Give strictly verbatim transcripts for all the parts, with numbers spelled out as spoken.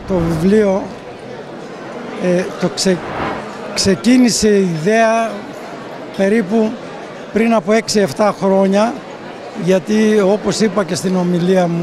το βιβλίο ε, το ξε, ξεκίνησε η ιδέα περίπου πριν από έξι εφτά χρόνια, γιατί όπως είπα και στην ομιλία μου,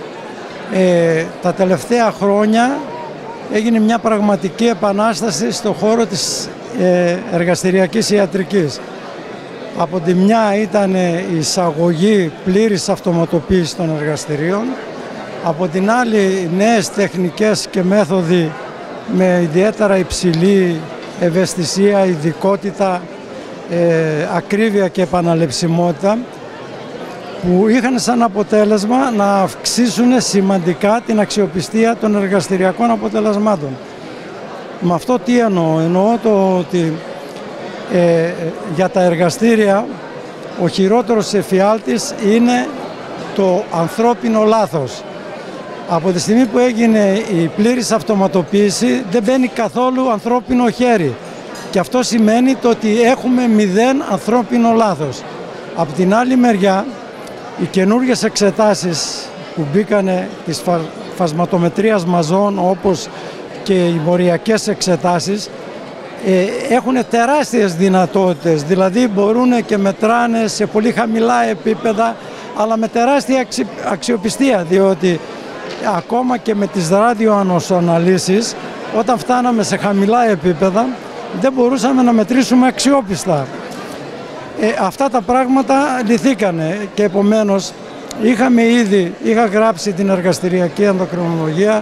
ε, τα τελευταία χρόνια έγινε μια πραγματική επανάσταση στον χώρο της ε, εργαστηριακής ιατρικής. Από τη μια ήταν η εισαγωγή πλήρης αυτοματοποίησης των εργαστηρίων, από την άλλη νέες τεχνικές και μέθοδοι με ιδιαίτερα υψηλή ευαισθησία, ειδικότητα, ε, ακρίβεια και επαναληψιμότητα, που είχαν σαν αποτέλεσμα να αυξήσουν σημαντικά την αξιοπιστία των εργαστηριακών αποτελεσμάτων. Με αυτό τι εννοώ? Εννοώ το ότι ε, για τα εργαστήρια ο χειρότερος εφιάλτης είναι το ανθρώπινο λάθος. Από τη στιγμή που έγινε η πλήρης αυτοματοποίηση δεν μπαίνει καθόλου ανθρώπινο χέρι. Και αυτό σημαίνει το ότι έχουμε μηδέν ανθρώπινο λάθος. Από την άλλη μεριά, οι καινούργιες εξετάσεις που μπήκανε της φα... φασματομετρίας μαζών, όπως και οι μοριακές εξετάσεις, ε, έχουν τεράστιες δυνατότητες. Δηλαδή μπορούν και μετράνε σε πολύ χαμηλά επίπεδα, αλλά με τεράστια αξι... αξιοπιστία, διότι ακόμα και με τις ραδιοανοσοαναλύσεις, όταν φτάναμε σε χαμηλά επίπεδα, δεν μπορούσαμε να μετρήσουμε αξιόπιστα. Ε, αυτά τα πράγματα λυθήκανε και επομένως είχαμε ήδη, είχα γράψει την εργαστηριακή ενδοκρινολογία,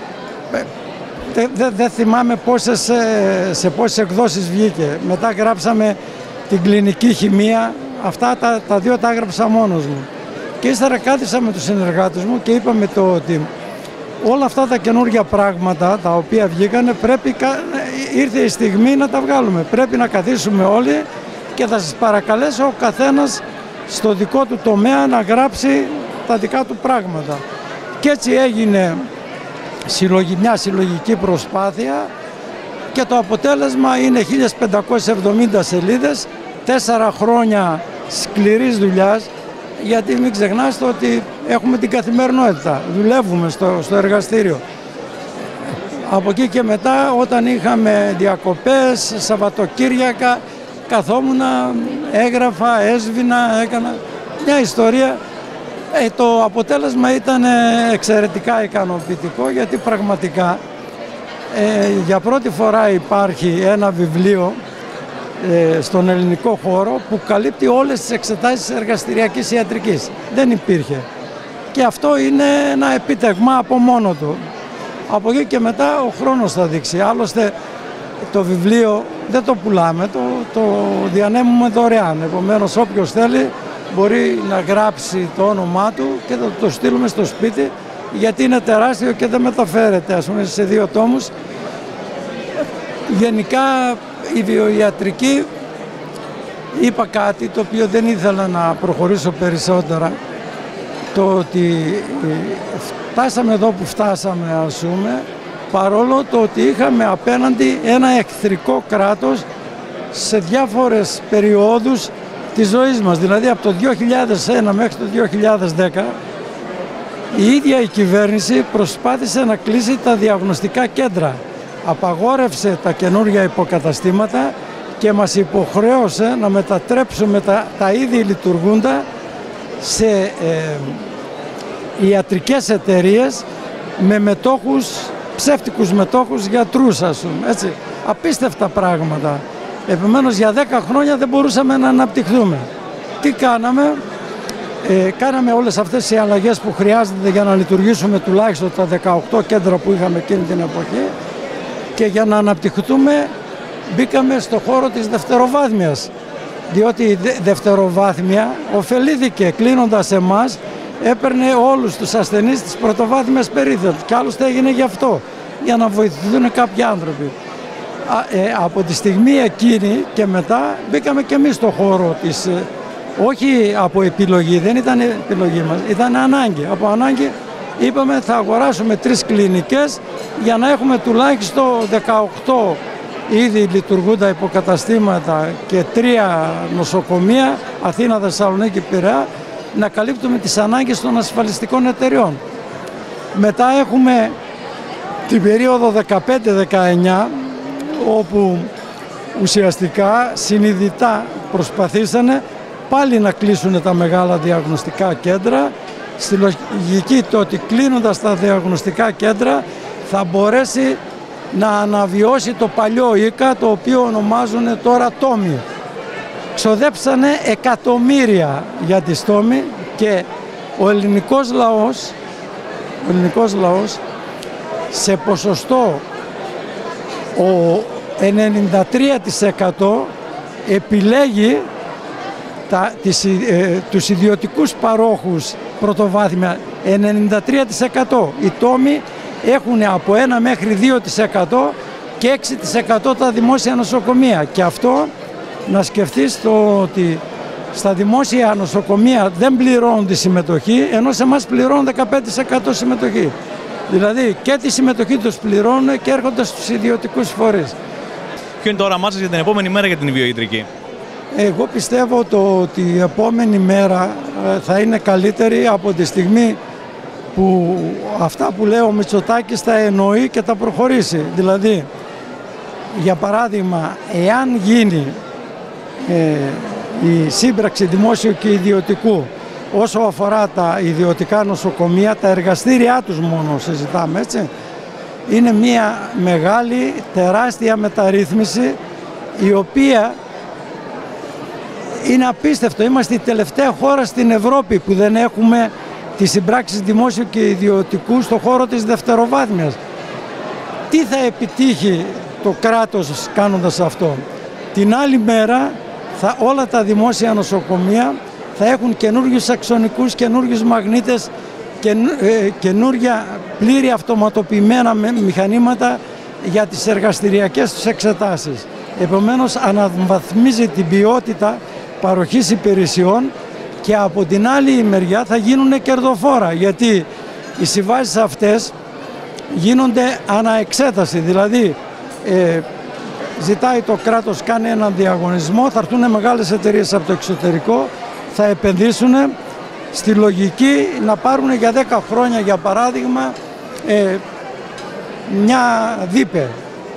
δεν δε, δε θυμάμαι πόσες, σε πόσες εκδόσεις βγήκε. Μετά γράψαμε την κλινική χημεία, αυτά τα, τα δύο τα έγραψα μόνος μου. Και ύστερα κάθισα με τους συνεργάτες μου και είπαμε το ότι όλα αυτά τα καινούργια πράγματα τα οποία βγήκανε, πρέπει, ήρθε η στιγμή να τα βγάλουμε. Πρέπει να καθίσουμε όλοι και θα σας παρακαλέσω ο καθένας στο δικό του τομέα να γράψει τα δικά του πράγματα. Και έτσι έγινε μια συλλογική προσπάθεια και το αποτέλεσμα είναι χίλιες πεντακόσιες εβδομήντα σελίδες, τέσσερα χρόνια σκληρής δουλειάς, γιατί μην ξεχνάστε ότι έχουμε την καθημερινότητα, δουλεύουμε στο, στο εργαστήριο. Από εκεί και μετά, όταν είχαμε διακοπές, Σαββατοκύριακα, καθόμουν, έγραφα, έσβηνα, έκανα μια ιστορία. Ε, το αποτέλεσμα ήταν εξαιρετικά ικανοποιητικό, γιατί πραγματικά ε, για πρώτη φορά υπάρχει ένα βιβλίο ε, στον ελληνικό χώρο που καλύπτει όλες τις εξετάσεις εργαστηριακής ιατρικής. Δεν υπήρχε. Και αυτό είναι ένα επίτευγμα από μόνο του. Από εκεί και μετά ο χρόνος θα δείξει. Άλλωστε το βιβλίο δεν το πουλάμε, το, το διανέμουμε δωρεάν. Επομένως όποιος θέλει μπορεί να γράψει το όνομά του και θα το στείλουμε στο σπίτι, γιατί είναι τεράστιο και δεν μεταφέρεται, ας πούμε, σε δύο τόμους. Γενικά η βιοιατρική, είπα κάτι το οποίο δεν ήθελα να προχωρήσω περισσότερα, το ότι φτάσαμε εδώ που φτάσαμε, ας πούμε, παρόλο το ότι είχαμε απέναντι ένα εχθρικό κράτος σε διάφορες περιόδους της ζωής μας. Δηλαδή από το δύο χιλιάδες ένα μέχρι το δύο χιλιάδες δέκα η ίδια η κυβέρνηση προσπάθησε να κλείσει τα διαγνωστικά κέντρα. Απαγόρευσε τα καινούργια υποκαταστήματα και μας υποχρέωσε να μετατρέψουμε τα, τα ήδη λειτουργούντα σε ε, ιατρικές εταιρείες με μετόχους, ψεύτικους μετόχους γιατρούς, ας πούμε, έτσι. Απίστευτα πράγματα. Επομένως για δέκα χρόνια δεν μπορούσαμε να αναπτυχθούμε. Τι κάναμε? Ε, κάναμε όλες αυτές οι αλλαγές που χρειάζεται για να λειτουργήσουμε τουλάχιστον τα δεκαοκτώ κέντρα που είχαμε εκείνη την εποχή, και για να αναπτυχθούμε μπήκαμε στο χώρο της δευτεροβάθμιας, διότι η δευτεροβάθμια ωφελήθηκε κλείνοντας εμάς, έπαιρνε όλους τους ασθενείς της πρωτοβάθμιας περίθαλψης και άλλωστε έγινε γι' αυτό, για να βοηθηθούν κάποιοι άνθρωποι. Α, ε, από τη στιγμή εκείνη και μετά μπήκαμε και εμείς στο χώρο της, ε, όχι από επιλογή, δεν ήταν επιλογή μας, ήταν ανάγκη. Από ανάγκη είπαμε θα αγοράσουμε τρεις κλινικές για να έχουμε τουλάχιστον δεκαοκτώ ήδη λειτουργούντα υποκαταστήματα και τρία νοσοκομεία, Αθήνα, Θεσσαλονίκη, Πειραιά, να καλύπτουμε τις ανάγκες των ασφαλιστικών εταιριών. Μετά έχουμε την περίοδο δεκαπέντε δεκαεννιά, όπου ουσιαστικά συνειδητά προσπαθήσανε πάλι να κλείσουν τα μεγάλα διαγνωστικά κέντρα, στη λογική το ότι κλείνοντας τα διαγνωστικά κέντρα θα μπορέσει να αναβιώσει το παλιό ΙΚΑ, το οποίο ονομάζουν τώρα τόμοι. Ξοδέψανε εκατομμύρια για τη στόμη και ο ελληνικός λαός, ο ελληνικός λαός σε ποσοστό ο ενενήντα τρία τοις εκατό επιλέγει τα, τις, ε, τους ιδιωτικούς παρόχους πρωτοβάθμια, ενενήντα τρία τοις εκατό. Οι τόμοι έχουν από ένα μέχρι δύο τοις εκατό και έξι τοις εκατό τα δημόσια νοσοκομεία. Και αυτό να σκεφτείς το ότι στα δημόσια νοσοκομεία δεν πληρώνουν τη συμμετοχή, ενώ σε εμάς πληρώνουν δεκαπέντε τοις εκατό συμμετοχή. Δηλαδή και τη συμμετοχή τους πληρώνουν και έρχονται στους ιδιωτικούς φορείς. Ποιο είναι το όραμά σας για την επόμενη μέρα για την Ιβοϊατρική? Εγώ πιστεύω το ότι η επόμενη μέρα θα είναι καλύτερη από τη στιγμή που αυτά που λέει ο Μητσοτάκης τα εννοεί και τα προχωρήσει. Δηλαδή, για παράδειγμα, εάν γίνει ε, η σύμπραξη δημόσιου και ιδιωτικού όσο αφορά τα ιδιωτικά νοσοκομεία, τα εργαστήριά τους μόνο συζητάμε, έτσι, είναι μια μεγάλη, τεράστια μεταρρύθμιση η οποία είναι απίστευτο. Είμαστε η τελευταία χώρα στην Ευρώπη που δεν έχουμε τις συμπράξεις δημόσιου και ιδιωτικού στον χώρο της δευτεροβάθμιας. Τι θα επιτύχει το κράτος κάνοντας αυτό? Την άλλη μέρα θα, όλα τα δημόσια νοσοκομεία θα έχουν καινούργιους αξονικούς, καινούργιους μαγνήτες, ε, καινούργια πλήρη αυτοματοποιημένα μηχανήματα για τις εργαστηριακές τους εξετάσεις. Επομένως αναβαθμίζει την ποιότητα παροχής υπηρεσιών και από την άλλη μεριά θα γίνουν κερδοφόρα, γιατί οι συμβάσεις αυτές γίνονται αναεξέταση, δηλαδή ε, ζητάει το κράτος, κάνει έναν διαγωνισμό, θα έρθουν μεγάλες εταιρείες από το εξωτερικό, θα επενδύσουν στη λογική να πάρουν για δέκα χρόνια, για παράδειγμα, ε, μια ΔΥΠΕ,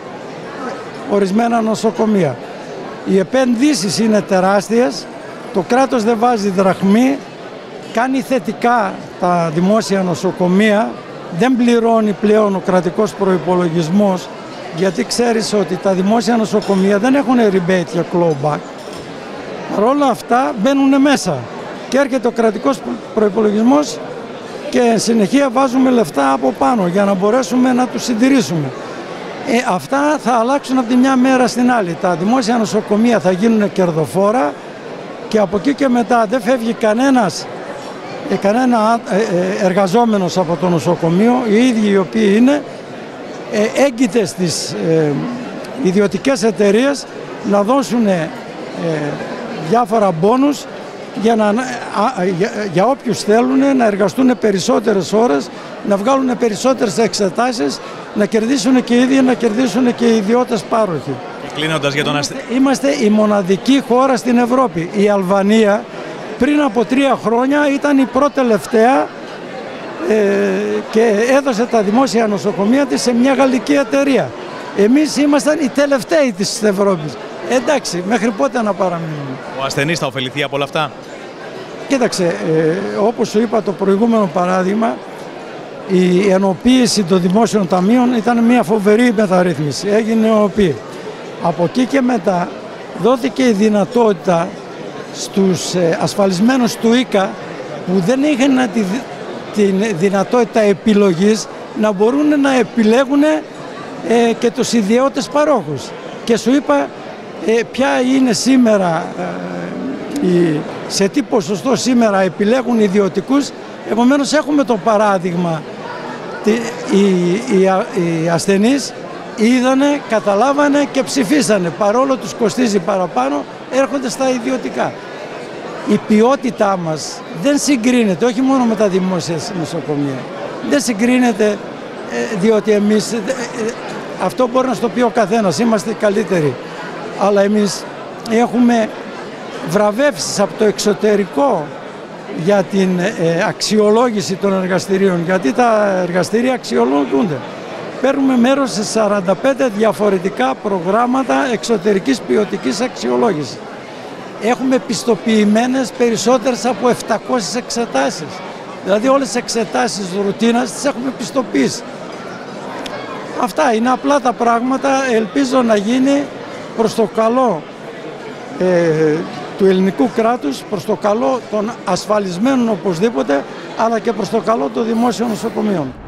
ορισμένα νοσοκομεία. Οι επενδύσεις είναι τεράστιες, το κράτος δεν βάζει δραχμή, κάνει θετικά τα δημόσια νοσοκομεία, δεν πληρώνει πλέον ο κρατικός προϋπολογισμός, γιατί ξέρεις ότι τα δημόσια νοσοκομεία δεν έχουν rebate και clawback. Παρ' όλα αυτά μπαίνουν μέσα και έρχεται ο κρατικός προϋπολογισμός και συνεχεία βάζουμε λεφτά από πάνω για να μπορέσουμε να τους συντηρήσουμε. Ε, αυτά θα αλλάξουν από τη μια μέρα στην άλλη. Τα δημόσια νοσοκομεία θα γίνουν κερδοφόρα και από εκεί και μετά δεν φεύγει κανένας, ε, κανένα ε, εργαζόμενος από το νοσοκομείο, οι ίδιοι οι οποίοι είναι ε, έγκυτες στις ε, ιδιωτικές εταιρείες να δώσουν ε, διάφορα μπόνους για, να, α, για, για όποιους θέλουν να εργαστούν περισσότερες ώρες, να βγάλουν περισσότερες εξετάσεις, να κερδίσουν και οι ίδιοι, να κερδίσουν και οι ιδιώτες πάροχοι. Κλείνοντας για τον είμαστε, είμαστε η μοναδική χώρα στην Ευρώπη. Η Αλβανία πριν από τρία χρόνια ήταν η πρώτη τελευταία ε, και έδωσε τα δημόσια νοσοκομεία της σε μια γαλλική εταιρεία. Εμείς ήμασταν οι τελευταίοι της Ευρώπης. Εντάξει, μέχρι πότε να παραμείνουμε? Ο ασθενής θα ωφεληθεί από όλα αυτά? Κοίταξε, ε, όπως σου είπα το προηγούμενο παράδειγμα, η ενοποίηση των δημόσιων ταμείων ήταν μια φοβερή μεταρρύθμιση. Έγινε ενοποίηση. Από εκεί και μετά δόθηκε η δυνατότητα στους ε, ασφαλισμένους του ΙΚΑ που δεν είχαν τη, την δυνατότητα επιλογής να μπορούν να επιλέγουν ε, και τους ιδιώτες παρόχους. Και σου είπα ε, ποια είναι σήμερα, ε, η, σε τι ποσοστό σήμερα επιλέγουν ιδιωτικούς. Επομένως έχουμε το παράδειγμα, οι, οι, οι ασθενείς είδανε, καταλάβανε και ψηφίσανε. Παρόλο τους κοστίζει παραπάνω, έρχονται στα ιδιωτικά. Η ποιότητά μας δεν συγκρίνεται, όχι μόνο με τα δημόσια νοσοκομεία. Δεν συγκρίνεται ε, διότι εμείς, ε, ε, αυτό μπορεί να στο πει ο καθένας, είμαστε καλύτεροι. Αλλά εμείς έχουμε βραβεύσεις από το εξωτερικό για την ε, αξιολόγηση των εργαστηρίων, γιατί τα εργαστήρια αξιολογούνται. παίρνουμε μέρος σε σαράντα πέντε διαφορετικά προγράμματα εξωτερικής ποιοτικής αξιολόγησης. Έχουμε πιστοποιημένες περισσότερες από επτακόσιες εξετάσεις. Δηλαδή όλες τις εξετάσεις ρουτίνας τις έχουμε πιστοποιήσει. Αυτά είναι απλά τα πράγματα. Ελπίζω να γίνει προς το καλό ε, του ελληνικού κράτους, προς το καλό των ασφαλισμένων οπωσδήποτε, αλλά και προς το καλό των δημόσιων νοσοκομείων.